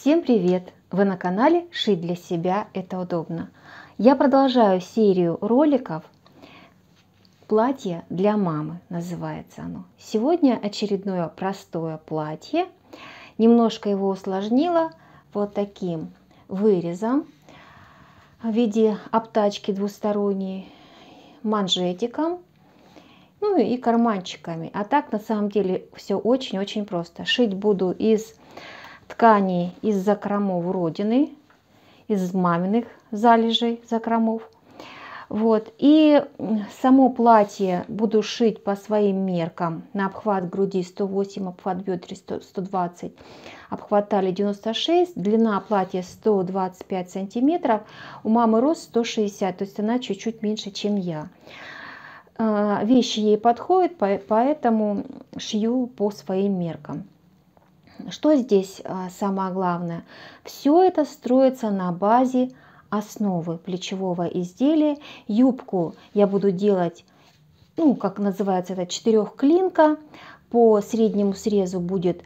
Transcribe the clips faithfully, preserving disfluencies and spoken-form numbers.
Всем привет! Вы на канале «Шить для себя это удобно». Я продолжаю серию роликов «Платье для мамы» называется оно. Сегодня очередное простое платье. Немножко его усложнила вот таким вырезом в виде обтачки двусторонней, манжетиком, ну и карманчиками. А так на самом деле все очень-очень просто. Шить буду из ткани из закромов Родины, из маминых залежей закромов. Вот. И само платье буду шить по своим меркам. На обхват груди сто восемь, обхват бедер сто двадцать, обхват талии девяносто шесть, длина платья сто двадцать пять сантиметров. У мамы рост сто шестьдесят, то есть она чуть-чуть меньше, чем я. Вещи ей подходят, поэтому шью по своим меркам. Что здесь самое главное? Все это строится на базе основы плечевого изделия. Юбку я буду делать, ну, как называется это, четырехклинка. По среднему срезу будет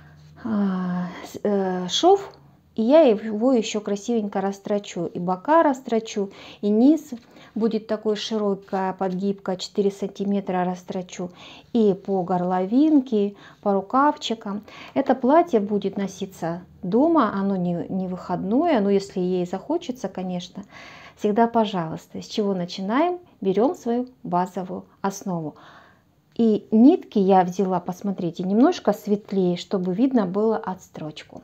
шов, и я его еще красивенько растрачу. И бока растрачу, и низ будет такой широкая подгибка, четыре сантиметра растрачу. И по горловинке, по рукавчикам. Это платье будет носиться дома, оно не, не выходное, но если ей захочется, конечно, всегда пожалуйста. С чего начинаем? Берем свою базовую основу. И нитки я взяла, посмотрите, немножко светлее, чтобы видно было отстрочку.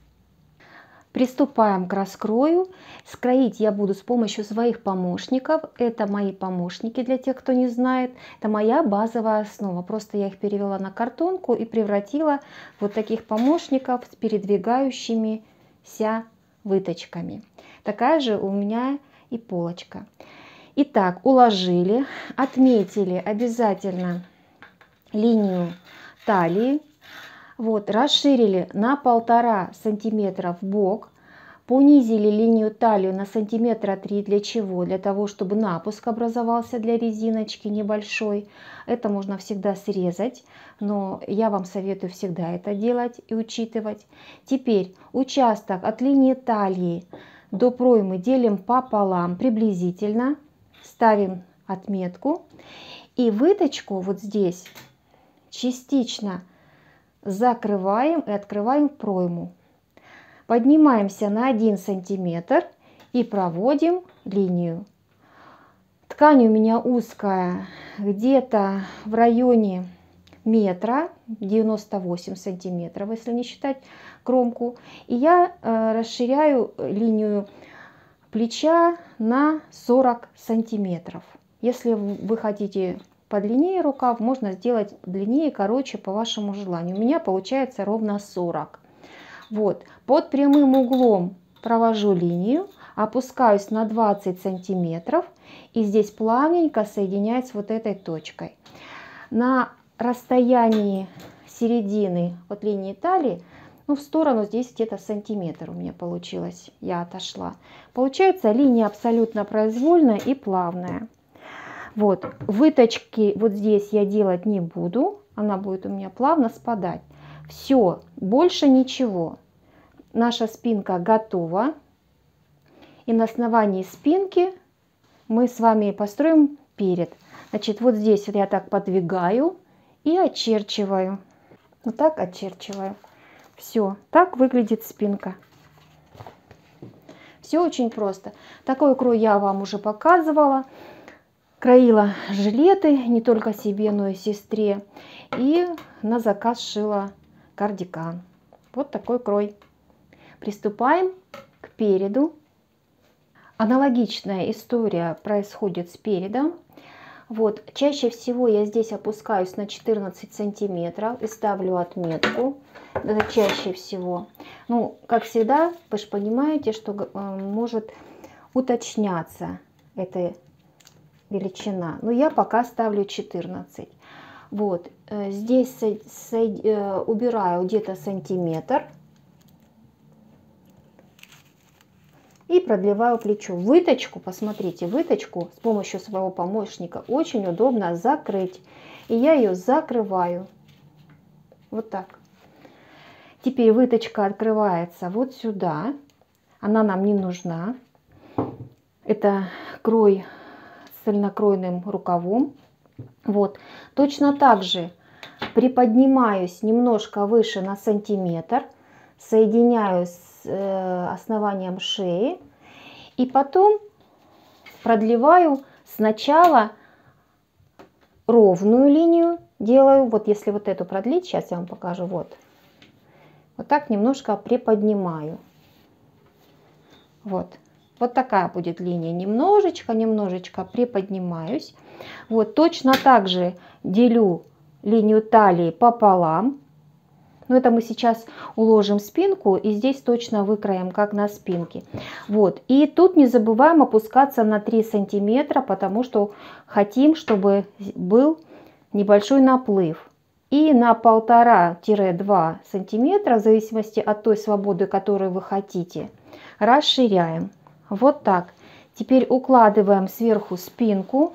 Приступаем к раскрою. Скроить я буду с помощью своих помощников. Это мои помощники, для тех, кто не знает. Это моя базовая основа. Просто я их перевела на картонку и превратила в вот таких помощников с передвигающимися выточками. Такая же у меня и полочка. Итак, уложили, отметили обязательно линию талии. Вот, расширили на полтора сантиметра в бок, понизили линию талии на сантиметра три. Для чего? Для того, чтобы напуск образовался для резиночки небольшой. Это можно всегда срезать, но я вам советую всегда это делать и учитывать. Теперь участок от линии талии до проймы делим пополам приблизительно, ставим отметку и выточку вот здесь частично закрываем и открываем пройму. Поднимаемся на один сантиметр и проводим линию. Ткань у меня узкая, где-то в районе метра, девяносто восемь сантиметров, если не считать кромку. И я э, расширяю линию плеча на сорок сантиметров. Если вы хотите подлиннее рукав, можно сделать длиннее, короче, по вашему желанию. У меня получается ровно сорок. Вот, под прямым углом провожу линию, опускаюсь на двадцать сантиметров и здесь плавненько соединяюсь с вот этой точкой. На расстоянии середины от линии талии, ну, в сторону здесь где-то сантиметр у меня получилось, я отошла. Получается линия абсолютно произвольная и плавная. Вот, выточки вот здесь я делать не буду, она будет у меня плавно спадать. Все, больше ничего. Наша спинка готова. И на основании спинки мы с вами построим перед. Значит, вот здесь вот я так подвигаю и очерчиваю. Вот так очерчиваю. Все, так выглядит спинка. Все очень просто. Такой крой я вам уже показывала. Краила жилеты не только себе, но и сестре. И на заказ шила кардиган. Вот такой крой. Приступаем к переду. Аналогичная история происходит с передом. Вот, чаще всего я здесь опускаюсь на четырнадцать сантиметров и ставлю отметку. Это чаще всего. Ну, как всегда, вы же понимаете, что э, может уточняться эта величина. Но я пока ставлю четырнадцать. Вот, э, здесь со, со, э, убираю где-то сантиметр. И продлеваю плечо. Выточку, посмотрите, выточку с помощью своего помощника очень удобно закрыть. И я ее закрываю. Вот так. Теперь выточка открывается вот сюда. Она нам не нужна. Это крой с цельнокроенным рукавом. Вот. Точно так же приподнимаюсь немножко выше на сантиметр. Соединяю с э, основанием шеи. И потом продлеваю сначала ровную линию. Делаю, вот если вот эту продлить, сейчас я вам покажу, вот. Вот так немножко приподнимаю. Вот. Вот такая будет линия. Немножечко, немножечко приподнимаюсь. Вот точно так же делю линию талии пополам. Но это мы сейчас уложим спинку, и здесь точно выкроем, как на спинке. Вот. И тут не забываем опускаться на три сантиметра, потому что хотим, чтобы был небольшой наплыв. И на полтора-два сантиметра, в зависимости от той свободы, которую вы хотите, расширяем. Вот так. Теперь укладываем сверху спинку.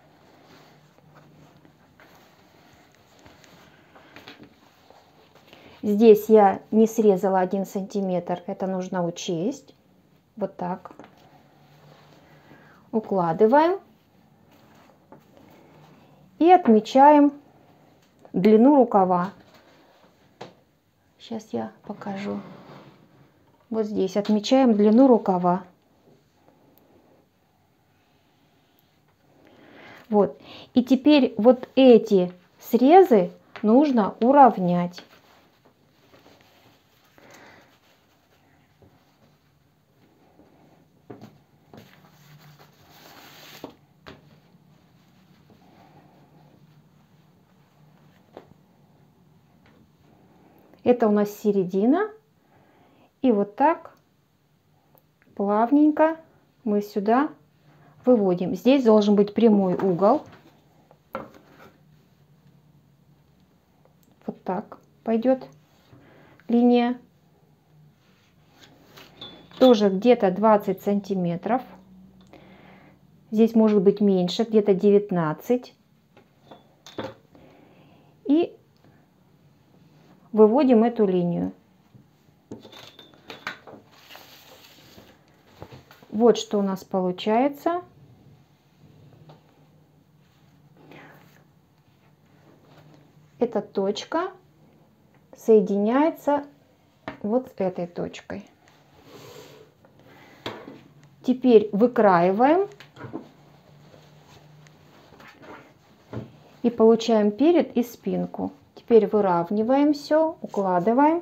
Здесь я не срезала один сантиметр, это нужно учесть. Вот так. Укладываем. И отмечаем длину рукава. Сейчас я покажу. Вот здесь отмечаем длину рукава. Вот. И теперь вот эти срезы нужно уравнять. Это у нас середина. И вот так плавненько мы сюда выводим. Здесь должен быть прямой угол. Вот так пойдет линия. Тоже где-то двадцать сантиметров. Здесь может быть меньше, где-то девятнадцать. И выводим эту линию. Вот что у нас получается. Эта точка соединяется вот с этой точкой. Теперь выкраиваем и получаем перед и спинку. Теперь выравниваем все, укладываем.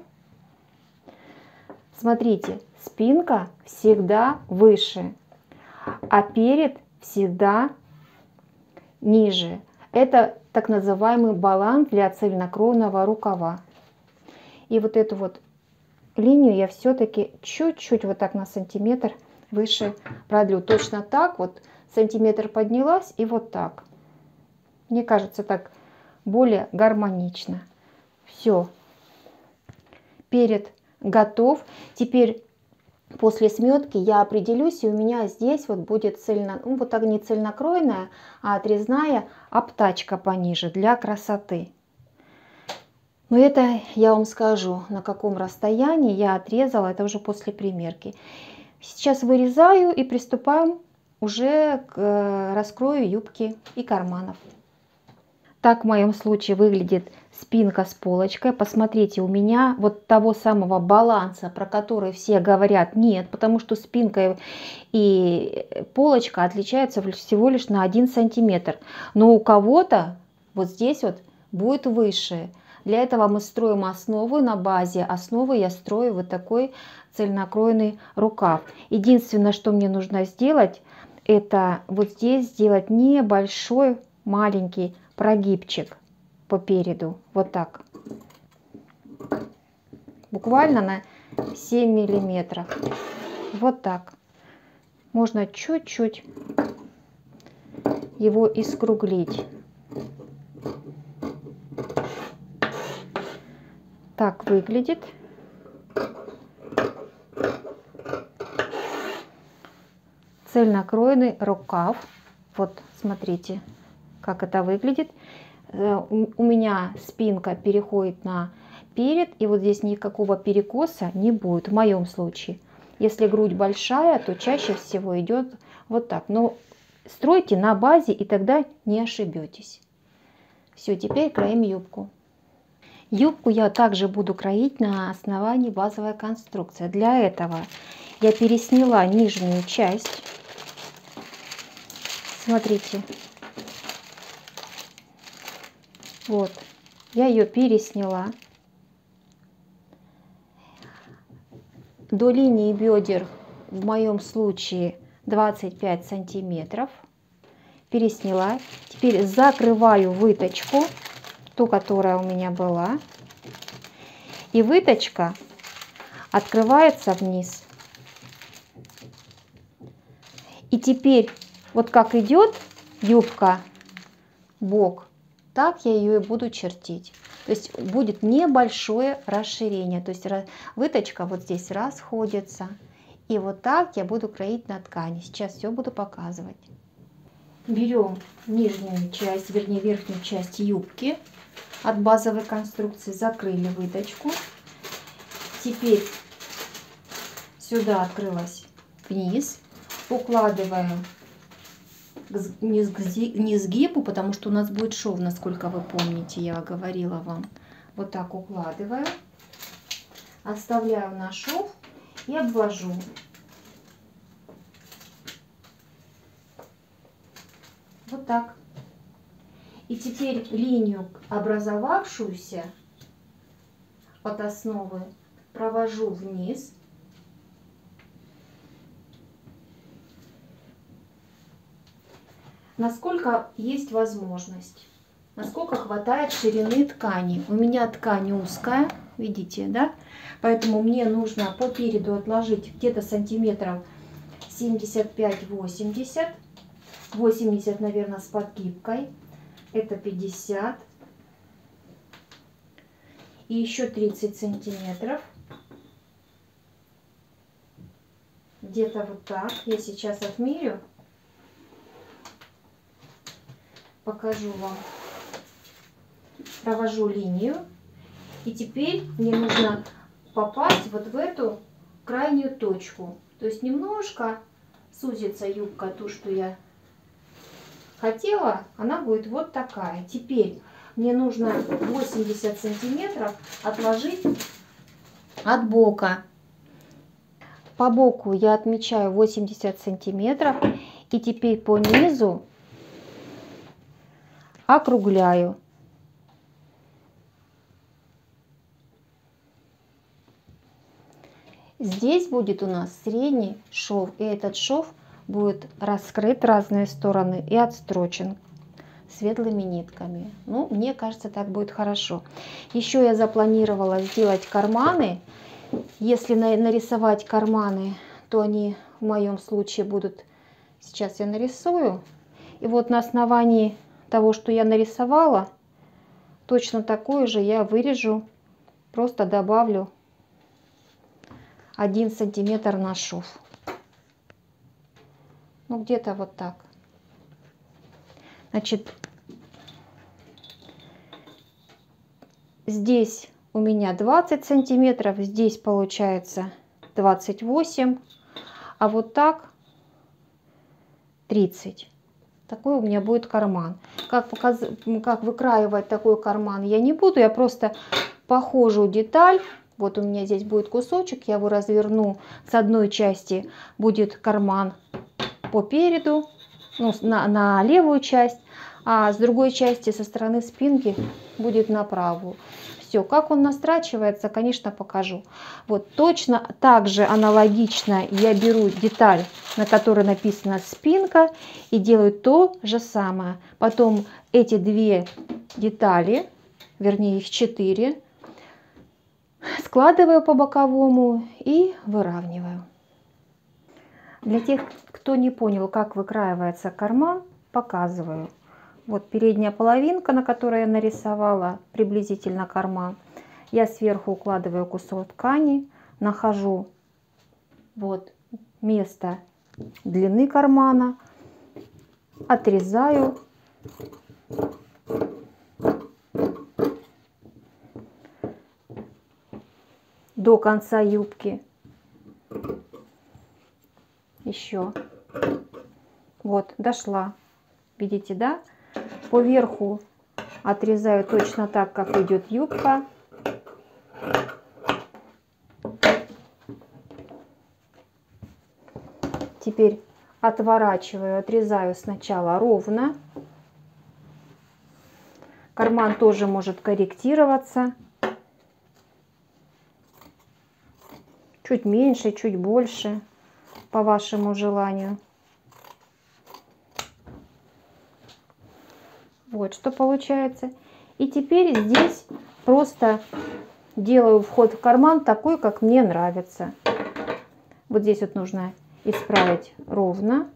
Смотрите, спинка всегда выше, а перед всегда ниже. Это так называемый баланс для цельнокроенного рукава. И вот эту вот линию я все-таки чуть-чуть вот так на сантиметр выше продлю. Точно так вот сантиметр поднялась и вот так. Мне кажется, так более гармонично. Все. Перед готов. Теперь после сметки я определюсь, и у меня здесь вот будет цельно, ну, вот так не цельнокроенная, а отрезная обтачка пониже для красоты. Но это я вам скажу, на каком расстоянии я отрезала, это уже после примерки. Сейчас вырезаю и приступаем уже к раскрою юбки и карманов. Так в моем случае выглядит спинка с полочкой. Посмотрите, у меня вот того самого баланса, про который все говорят, нет, потому что спинка и полочка отличаются всего лишь на один сантиметр. Но у кого-то вот здесь вот будет выше. Для этого мы строим основу. На базе основы я строю вот такой цельнокроенный рукав. Единственное, что мне нужно сделать, это вот здесь сделать небольшой маленький прогибчик по переду. Вот так. Буквально на семь миллиметров. Вот так. Можно чуть-чуть его искруглить. Так выглядит. Цельнокроенный рукав. Вот, смотрите, как это выглядит. У меня спинка переходит на перед, и вот здесь никакого перекоса не будет в моем случае. Если грудь большая, то чаще всего идет вот так. Но стройте на базе, и тогда не ошибетесь. Все, теперь краим юбку. Юбку я также буду кроить на основании базовой конструкции. Для этого я пересняла нижнюю часть. Смотрите. Вот. Я ее пересняла. До линии бедер в моем случае двадцать пять сантиметров. Пересняла. Теперь закрываю выточку, ту, которая у меня была. И выточка открывается вниз. И теперь, вот как идет юбка, бок, так я ее и буду чертить. То есть будет небольшое расширение. То есть выточка вот здесь расходится. И вот так я буду кроить на ткани. Сейчас все буду показывать. Берем нижнюю часть, вернее верхнюю часть юбки от базовой конструкции. Закрыли выточку. Теперь сюда открылась вниз. Укладываем не сгибу, потому что у нас будет шов, насколько вы помните, я говорила вам. Вот так укладываю, оставляю на шов и обвожу. Вот так. И теперь линию, образовавшуюся от основы, провожу вниз. Насколько есть возможность, насколько хватает ширины ткани. У меня ткань узкая, видите, да? Поэтому мне нужно по переду отложить где-то сантиметров семьдесят пять восемьдесят. восемьдесят, наверное, с подгибкой. Это пятьдесят. И еще тридцать сантиметров. Где-то вот так. Я сейчас отмерю. Покажу вам. Провожу линию. И теперь мне нужно попасть вот в эту крайнюю точку. То есть немножко сузится юбка, ту, что я хотела. Она будет вот такая. Теперь мне нужно восемьдесят сантиметров отложить от бока. По боку я отмечаю восемьдесят сантиметров. И теперь по низу округляю. Здесь будет у нас средний шов, и этот шов будет раскрыт в разные стороны и отстрочен светлыми нитками. Ну, мне кажется, так будет хорошо. Еще я запланировала сделать карманы. Если нарисовать карманы, то они в моем случае будут... Сейчас я нарисую. И вот на основании того, что я нарисовала, точно такое же я вырежу, просто добавлю один сантиметр на шов. Ну, где-то вот так. Значит, здесь у меня двадцать сантиметров, здесь получается двадцать восемь, а вот так тридцать. Такой у меня будет карман. Как, показ... как выкраивать такой карман я не буду. Я просто похожую деталь. Вот у меня здесь будет кусочек. Я его разверну. С одной части будет карман по переду. Ну, на, на левую часть. А с другой части со стороны спинки будет на правую. Все, как он настрачивается, конечно, покажу. Вот точно так же аналогично я беру деталь, на которой написано спинка, и делаю то же самое. Потом эти две детали, вернее их четыре, складываю по боковому и выравниваю. Для тех, кто не понял, как выкраивается карман, показываю. Вот передняя половинка, на которой я нарисовала приблизительно карман. Я сверху укладываю кусок ткани, нахожу вот место длины кармана, отрезаю. до конца юбки. Еще. Вот, дошла. Видите, да? По верху отрезаю точно так, как идет юбка. Теперь отворачиваю, отрезаю сначала ровно. Карман тоже может корректироваться. Чуть меньше, чуть больше, по вашему желанию. Вот что получается. И теперь здесь просто делаю вход в карман такой, как мне нравится. Вот здесь вот нужно исправить ровно.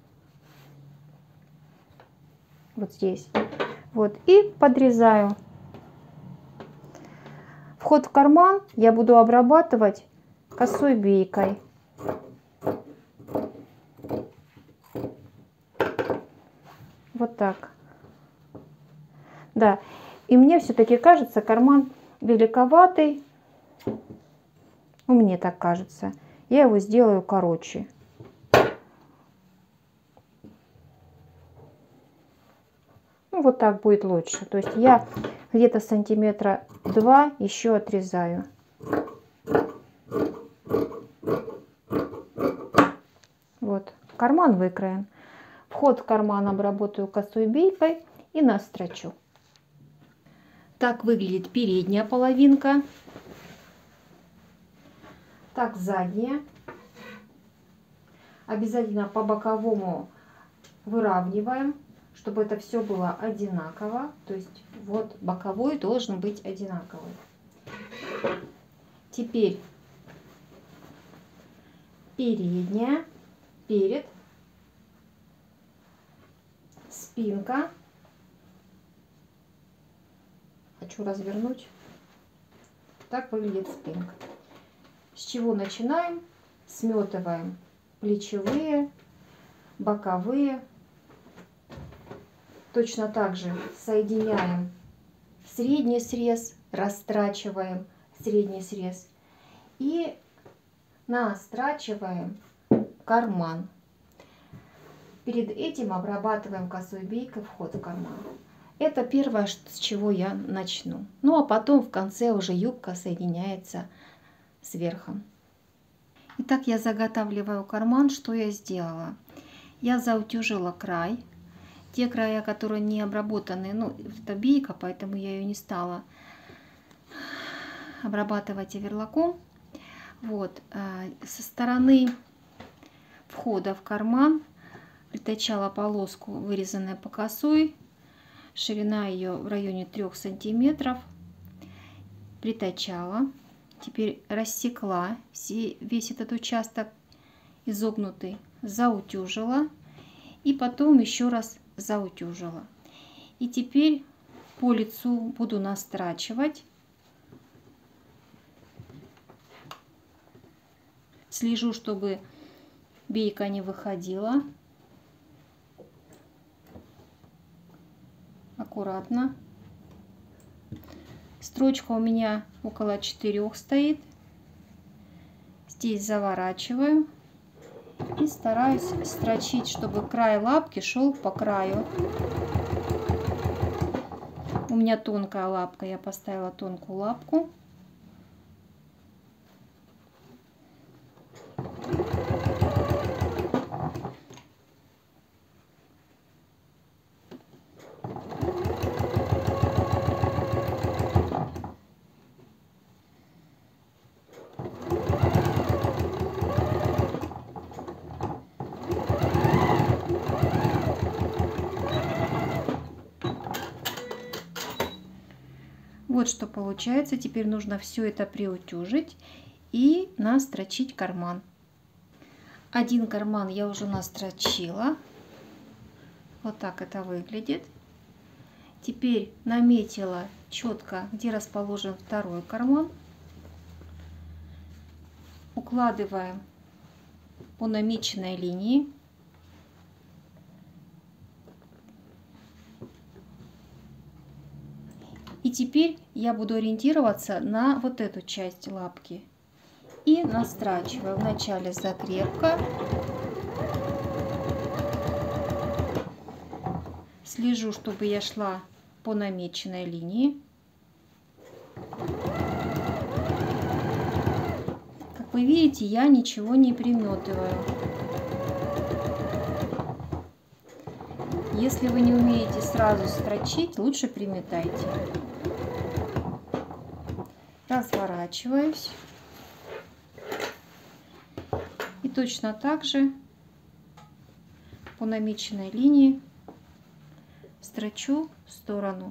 Вот здесь. Вот. И подрезаю. Вход в карман я буду обрабатывать косой бейкой. Вот так. Да. И мне все-таки кажется, карман великоватый. Ну, мне так кажется. Я его сделаю короче. Ну, вот так будет лучше. То есть я где-то сантиметра два еще отрезаю. Вот. Карман выкроен. Вход в карман обработаю косой бейкой и настрочу. Так выглядит передняя половинка. Так задняя. Обязательно по боковому выравниваем, чтобы это все было одинаково. То есть вот боковой должен быть одинаковый. Теперь передняя, перед, спинка. Хочу развернуть. Так выглядит спинка. С чего начинаем? Сметываем плечевые, боковые. Точно так же соединяем средний срез, растрачиваем средний срез и настрачиваем карман. Перед этим обрабатываем косой бейкой вход в карман. Это первое, с чего я начну. Ну а потом в конце уже юбка соединяется с верхом. Итак, я заготавливаю карман. Что я сделала? Я заутюжила край. Те края, которые не обработаны, ну, это бейка, поэтому я ее не стала обрабатывать оверлоком. Вот, со стороны входа в карман притачала полоску, вырезанная по косой. Ширина ее в районе трёх сантиметров. Притачала. Теперь рассекла все, весь этот участок изогнутый, заутюжила. И потом еще раз заутюжила. И теперь по лицу буду настрачивать. Слежу, чтобы бейка не выходила. Аккуратно. Строчка у меня около четырёх стоит. Здесь заворачиваю и стараюсь строчить, чтобы край лапки шел по краю. У меня тонкая лапка, я поставила тонкую лапку. Вот что получается. Теперь нужно все это приутюжить и настрочить карман. Один карман я уже настрочила. Вот так это выглядит. Теперь наметила четко, где расположен второй карман. Укладываем по намеченной линии. И теперь я буду ориентироваться на вот эту часть лапки. и настрачиваю. Вначале закрепка. Слежу, чтобы я шла по намеченной линии. Как вы видите, я ничего не приметываю. Если вы не умеете сразу строчить, лучше приметайте. Разворачиваюсь. И точно так же по намеченной линии строчу в сторону.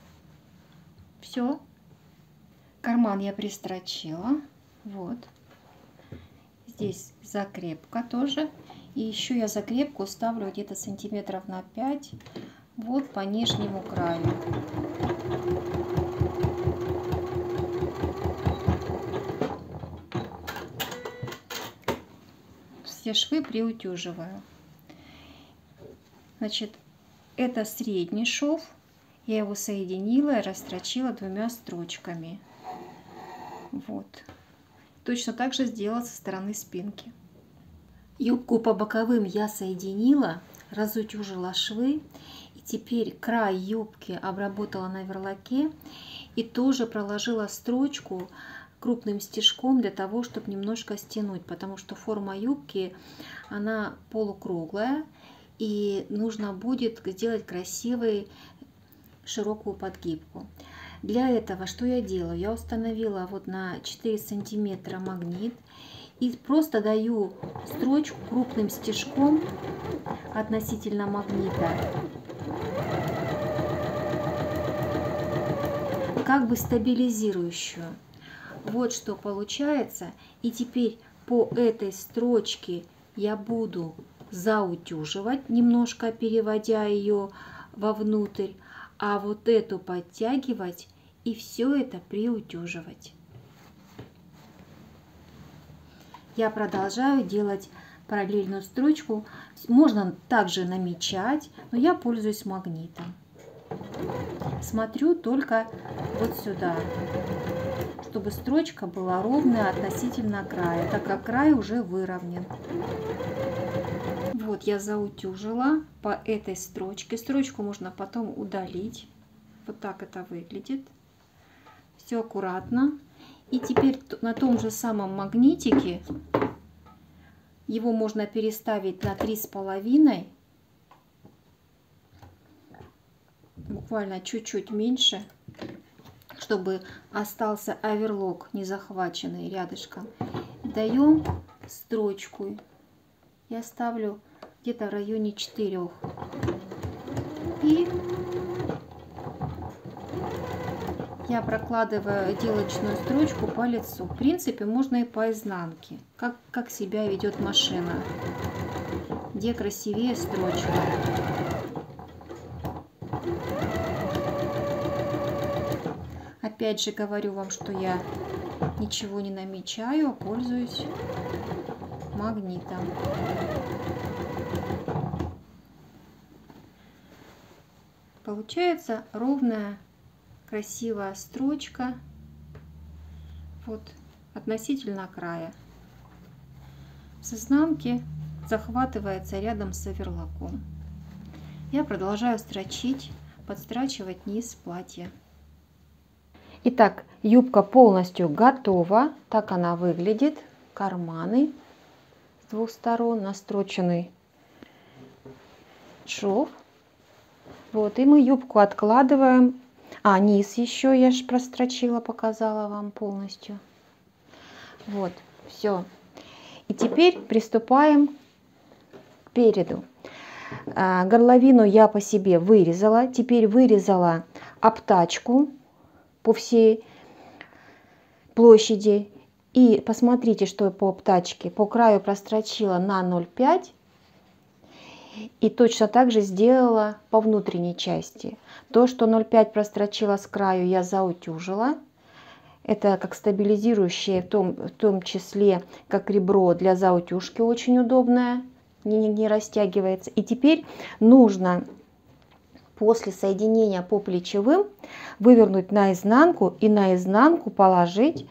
Все. Карман я пристрочила. Вот. Здесь закрепка тоже. И еще я закрепку ставлю где-то сантиметров на пять. Вот по нижнему краю. Все швы приутюживаю. Значит, это средний шов. Я его соединила и растрочила двумя строчками. Вот. Точно так же сделала со стороны спинки. Юбку по боковым я соединила, разутюжила швы. И теперь край юбки обработала на верлаке. И тоже проложила строчку крупным стежком для того, чтобы немножко стянуть. Потому что форма юбки, она полукруглая. И нужно будет сделать красивый широкую подгибку. Для этого что я делаю? Я установила вот на четыре сантиметра магнит и просто даю строчку крупным стежком относительно магнита, как бы стабилизирующую. Вот что получается. И теперь по этой строчке я буду заутюживать, немножко переводя ее вовнутрь, а вот эту подтягивать и все это приутюживать. Я продолжаю делать параллельную строчку. Можно также намечать, но я пользуюсь магнитом. Смотрю только вот сюда, чтобы строчка была ровная относительно края, так как край уже выровнен. Вот я заутюжила по этой строчке. Строчку можно потом удалить. Вот так это выглядит. Все аккуратно. И теперь на том же самом магнитике его можно переставить на три с половиной, буквально чуть-чуть меньше, чтобы остался оверлок не захваченный рядышком. Даем строчку. Я ставлю где-то в районе четырёх. И я прокладываю отделочную строчку по лицу. В принципе, можно и по изнанке, как, как себя ведет машина, где красивее строчка. Опять же говорю вам, что я ничего не намечаю, а пользуюсь магнитом. Получается ровная, красивая строчка вот относительно края. С изнанки захватывается рядом с оверлоком. Я продолжаю строчить, подстрачивать низ платья. Итак, юбка полностью готова. Так она выглядит. Карманы с двух сторон, настроченный шов. Вот, и мы юбку откладываем. А, низ еще я же прострочила, показала вам полностью. Вот, все. И теперь приступаем к переду. А, горловину я по себе вырезала. Теперь вырезала обтачку по всей площади. И посмотрите, что я по обтачке. По краю прострочила на ноль пять. И точно так же сделала по внутренней части. То, что ноль пять прострочила с краю, я заутюжила. Это как стабилизирующее, в том, в том числе как ребро для заутюжки, очень удобное, не, не растягивается. И теперь нужно после соединения по плечевым вывернуть наизнанку и наизнанку положить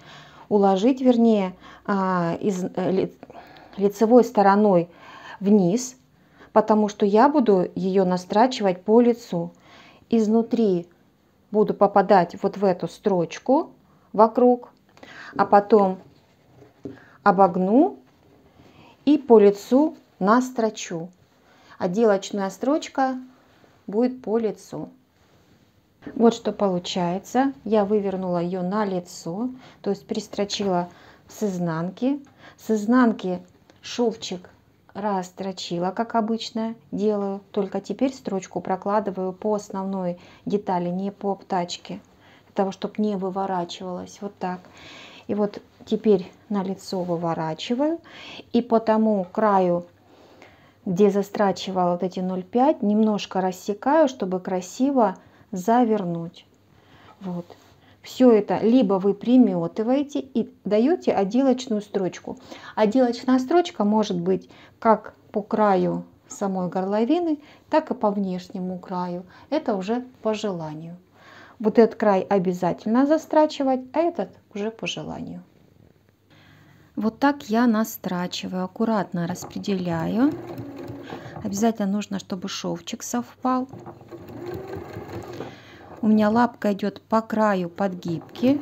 уложить, вернее, из, лицевой стороной вниз, потому что я буду ее настрачивать по лицу. Изнутри буду попадать вот в эту строчку вокруг, а потом обогну и по лицу настрочу. Отделочная строчка будет по лицу. Вот что получается. Я вывернула ее на лицо, то есть пристрочила с изнанки. С изнанки шовчик расстрочила, как обычно делаю, только теперь строчку прокладываю по основной детали, не по обтачке, для того, чтобы не выворачивалась. Вот так. И вот теперь на лицо выворачиваю, и по тому краю, где застрачивала вот эти ноль пять, немножко рассекаю, чтобы красиво завернуть. Вот. Все это либо вы приметываете и даете отделочную строчку. Отделочная строчка может быть как по краю самой горловины, так и по внешнему краю. Это уже по желанию. Вот этот край обязательно застрачивать, а этот уже по желанию. Вот так я настрачиваю, аккуратно распределяю. Обязательно нужно, чтобы шовчик совпал. У меня лапка идет по краю подгибки.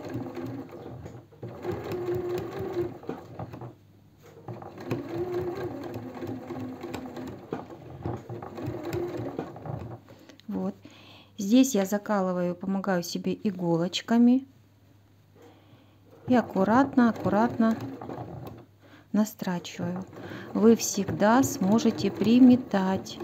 Вот. Здесь я закалываю, помогаю себе иголочками. И аккуратно, аккуратно настрачиваю. Вы всегда сможете приметать.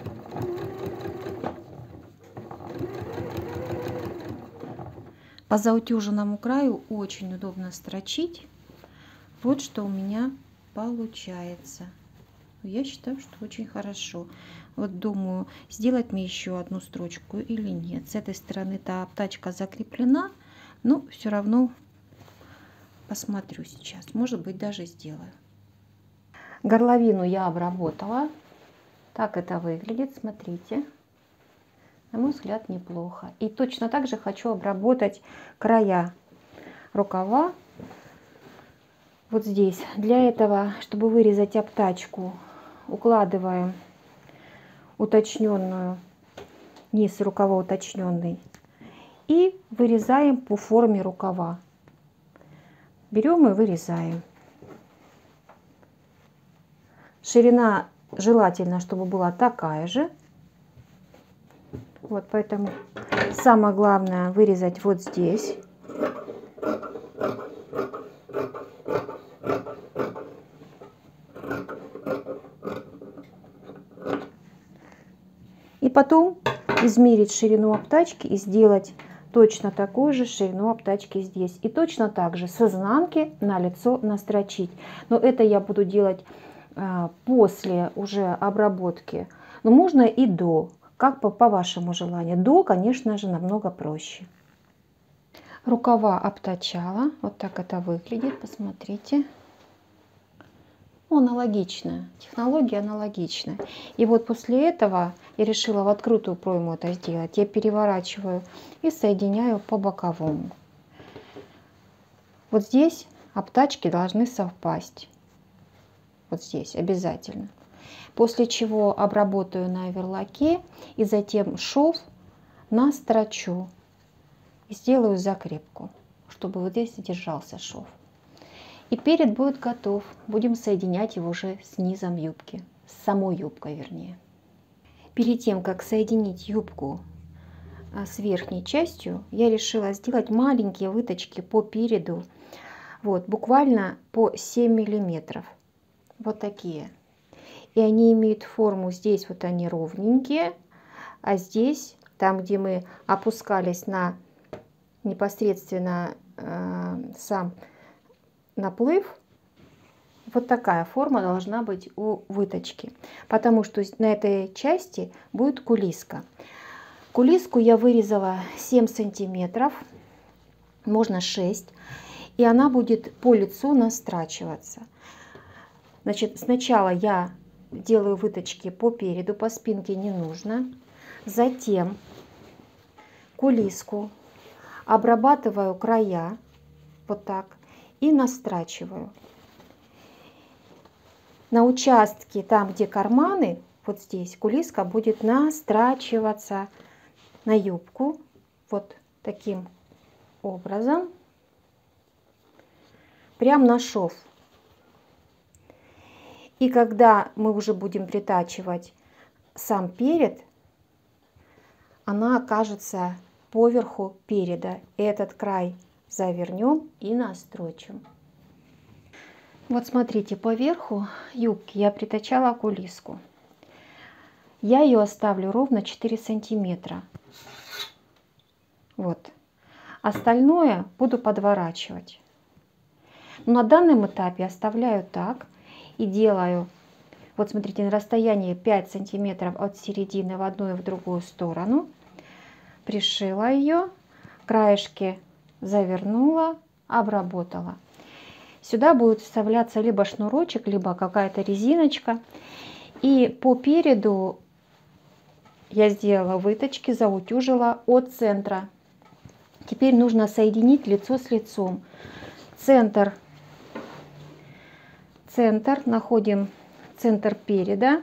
По заутюженному краю очень удобно строчить. Вот что у меня получается. Я считаю, что очень хорошо. Вот думаю, сделать мне еще одну строчку или нет. С этой стороны-то обтачка закреплена, но все равно посмотрю сейчас. Может быть, даже сделаю. Горловину я обработала. Так это выглядит. Смотрите. На мой взгляд, неплохо. И точно так же хочу обработать края рукава. Вот здесь. Для этого, чтобы вырезать обтачку, укладываем уточненную, низ рукава уточненный. И вырезаем по форме рукава. Берем и вырезаем. Ширина желательно, чтобы была такая же. Вот поэтому самое главное вырезать вот здесь. И потом измерить ширину обтачки и сделать точно такую же ширину обтачки здесь. И точно так же с изнанки на лицо настрочить. Но это я буду делать а, после уже обработки. Но можно и до. Как по, по вашему желанию. До, конечно же, намного проще. Рукава обтачала. Вот так это выглядит. Посмотрите. Аналогично. Технология аналогичная. И вот после этого я решила в открытую пройму это сделать. Я переворачиваю и соединяю по боковому. Вот здесь обтачки должны совпасть. Вот здесь обязательно. После чего обработаю на оверлоке и затем шов настрочу и сделаю закрепку, чтобы вот здесь задержался шов. И перед будет готов. Будем соединять его уже с низом юбки, с самой юбкой вернее. Перед тем, как соединить юбку с верхней частью, я решила сделать маленькие выточки по переду, вот, буквально по семь миллиметров. Вот такие. И они имеют форму, здесь вот они ровненькие, а здесь, там где мы опускались на непосредственно э, сам наплыв, вот такая форма должна быть у выточки, потому что на этой части будет кулиска. Кулиску я вырезала семь сантиметров, можно шесть, и она будет по лицу настрачиваться. Значит, сначала я делаю выточки по переду, по спинке не нужно. Затем кулиску обрабатываю края, вот так. и настрачиваю. На участке, там где карманы, вот здесь кулиска будет настрачиваться на юбку вот таким образом, прям на шов. И когда мы уже будем притачивать сам перед, она окажется поверху переда. Этот край завернем и настрочим. Вот смотрите, по верху юбки я притачала кулиску. Я ее оставлю ровно четыре сантиметра. Вот. Остальное буду подворачивать. Но на данном этапе оставляю так и делаю, вот смотрите, на расстоянии пять сантиметров от середины в одну и в другую сторону. Пришила ее, краешки завернула, обработала. Сюда будет вставляться либо шнурочек, либо какая-то резиночка. И по переду я сделала выточки, заутюжила от центра. Теперь нужно соединить лицо с лицом. Центр, центр, находим центр переда.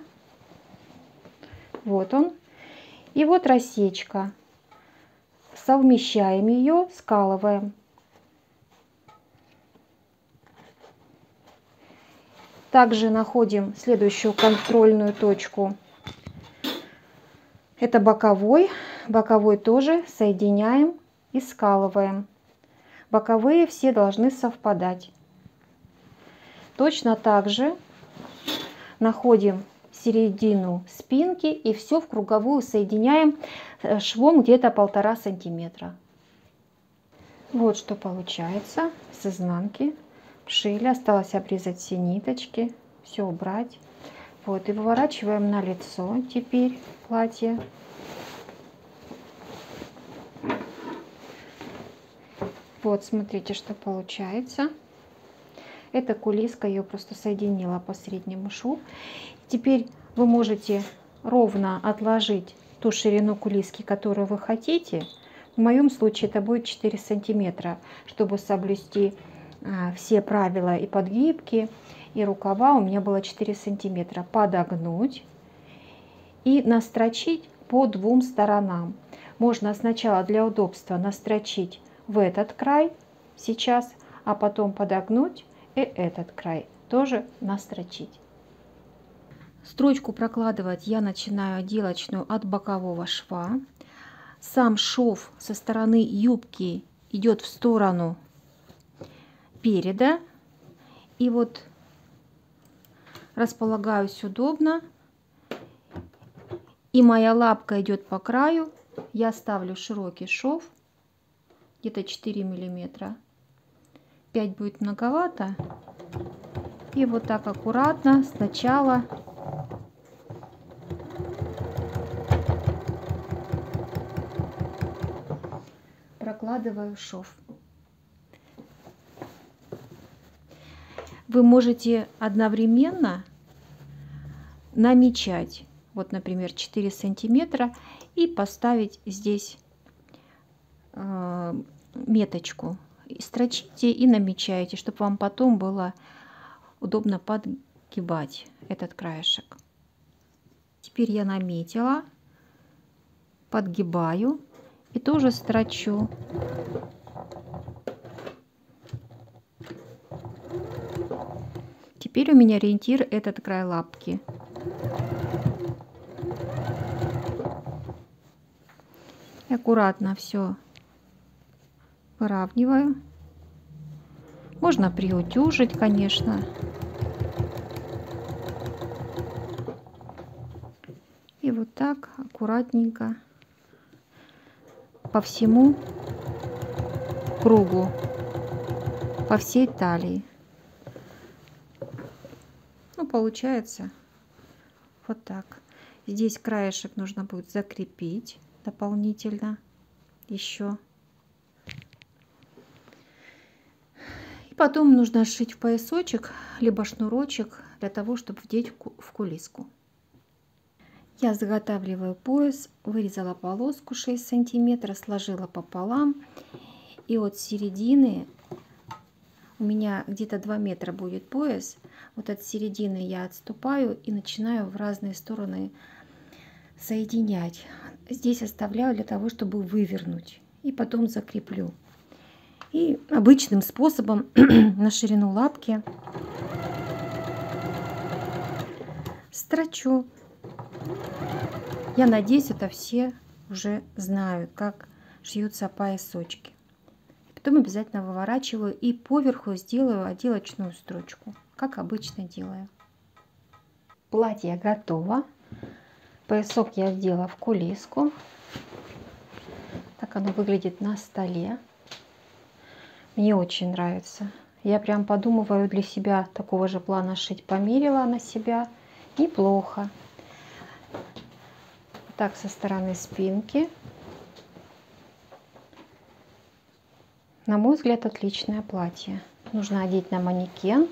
Вот он. И вот рассечка. Совмещаем ее, скалываем. Также находим следующую контрольную точку. Это боковой. Боковой тоже соединяем и скалываем. Боковые все должны совпадать. Точно так же находим середину спинки и все в круговую соединяем швом где-то полтора сантиметра. Вот что получается с изнанки. Шили, осталось обрезать все ниточки, все убрать. Вот, и выворачиваем на лицо теперь платье. Вот, смотрите, что получается. Эта кулиска, ее просто соединила по среднему шву. Теперь вы можете ровно отложить ту ширину кулиски, которую вы хотите. В моем случае это будет четыре сантиметра, чтобы соблюсти все правила и подгибки, и рукава. У меня было четыре сантиметра. Подогнуть и настрочить по двум сторонам. Можно сначала для удобства настрочить в этот край сейчас, а потом подогнуть и этот край тоже настрочить. Строчку прокладывать я начинаю отделочную от бокового шва. Сам шов со стороны юбки идет в сторону переда. И вот располагаюсь удобно. И моя лапка идет по краю. Я ставлю широкий шов, где-то четыре миллиметра. пять будет многовато. И вот так аккуратно сначала прокладываю шов. Вы можете одновременно намечать, вот, например, четыре сантиметра, и поставить здесь э, меточку. И строчите и намечаете, чтобы вам потом было удобно подгибать этот краешек. Теперь я наметила, подгибаю и тоже строчу. Теперь у меня ориентир этот край лапки. И аккуратно все выравниваю. Можно приутюжить, конечно. И вот так аккуратненько по всему кругу, по всей талии. Ну, получается вот так. Здесь краешек нужно будет закрепить дополнительно еще. И потом нужно сшить в поясочек, либо шнурочек, для того, чтобы вдеть в кулиску. Я заготавливаю пояс, вырезала полоску шесть сантиметров, сложила пополам. И от середины у меня где-то два метра будет пояс. Вот от середины я отступаю и начинаю в разные стороны соединять. Здесь оставляю для того, чтобы вывернуть. И потом закреплю. И обычным способом на ширину лапки строчу. Я надеюсь, это все уже знают, как шьются поясочки. Потом обязательно выворачиваю и поверху сделаю отделочную строчку, как обычно делаю. Платье готово. Поясок я сделала в кулиску. Так оно выглядит на столе. Мне очень нравится. Я прям подумываю для себя такого же плана шить. Померила на себя. Неплохо. Так, со стороны спинки. На мой взгляд, отличное платье. Нужно одеть на манекен.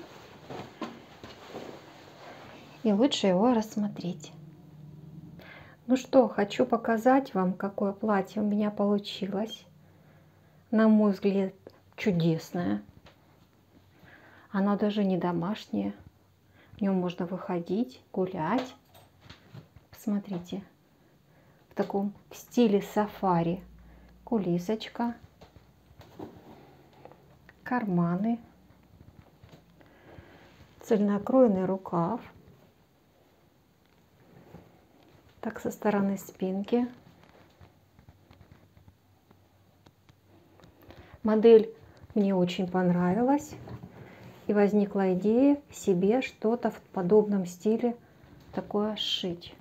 И лучше его рассмотреть. Ну что, хочу показать вам, какое платье у меня получилось. На мой взгляд, чудесное. Оно даже не домашнее. В нем можно выходить, гулять. Посмотрите. В таком стиле сафари. Кулисочка. Карманы. Цельнокроенный рукав. Так, со стороны спинки. Модель мне очень понравилась. И возникла идея себе что-то в подобном стиле такое сшить.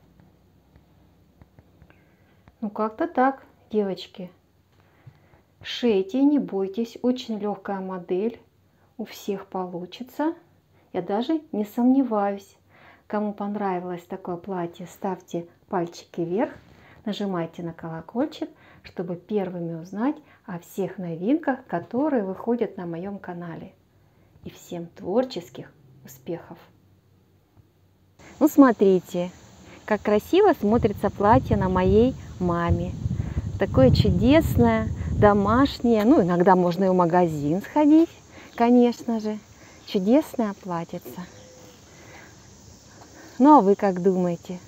Ну, как-то так, девочки. Шейте, не бойтесь. Очень легкая модель. У всех получится. Я даже не сомневаюсь. Кому понравилось такое платье, ставьте пальчики вверх. Нажимайте на колокольчик, чтобы первыми узнать о всех новинках, которые выходят на моем канале. И всем творческих успехов! Ну, смотрите, как красиво смотрится платье на моей маме. Такое чудесное, домашнее. Ну, иногда можно и в магазин сходить, конечно же. Чудесное платьице. Ну, а вы как думаете?